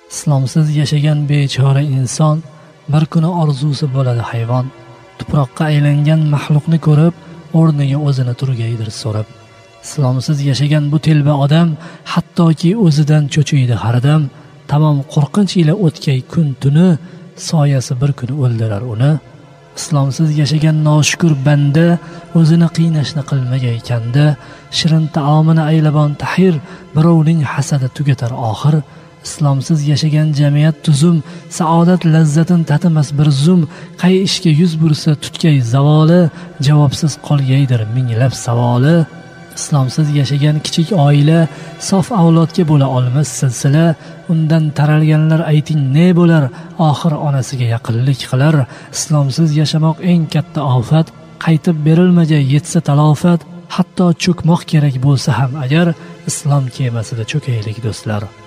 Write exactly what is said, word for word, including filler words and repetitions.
Islomsiz yashagan bechora inson bir kuni orzusi bo'ladi hayvon. Tuproqqa aylangan mahluqni ko'rib, o'rniga o'zini turgaydir so'rab. Islomsiz yashagan bu telba odam hattoki o'zidan cho'chiydi har dam. Tamom qo'rqinch ila o'tkay kun tuni, soyasi bir kun o'ldirar uni. Islomsiz yashagan noshukur banda o'zini qiynashni qilmagay kanda. Shirin taomini aylabon tahir, birovning hasadi tugatar oxir. Islomsiz yashagan jamiyat tuzum, saodat lazzatin tatimas bir zum. Qay ishga yuz bursa tutkay zavoli, javobsiz qolgaydir minglab savoli. Islomsiz yashagan kichik oila sof avlodga bo'la olmas silsila. Undan taralganlar ayting ne bo'lar, oxir onasiga yaqinlik qilar. Islomsiz yashamoq eng katta ofat, qaytib berilmagay yetsa talofat. Hatto cho'kmoq kerak bo'lsa ham agar, islom kemasida cho'kaylik do'stlar.